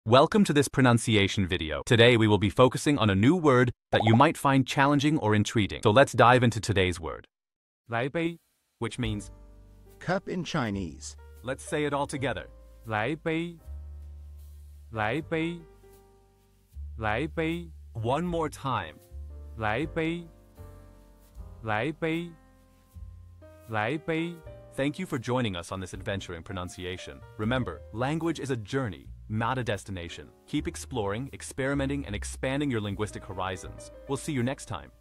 Welcome to this pronunciation video. Today we will be focusing on a new word that you might find challenging or intriguing. So let's dive into today's word. 来杯, which means cup in Chinese. let's say it all together. 来杯，来杯，来杯， One more time. 来杯，来杯，来杯。 Thank you for joining us on this adventure in pronunciation. Remember, language is a journey, not a destination. Keep exploring, experimenting, and expanding your linguistic horizons. We'll see you next time.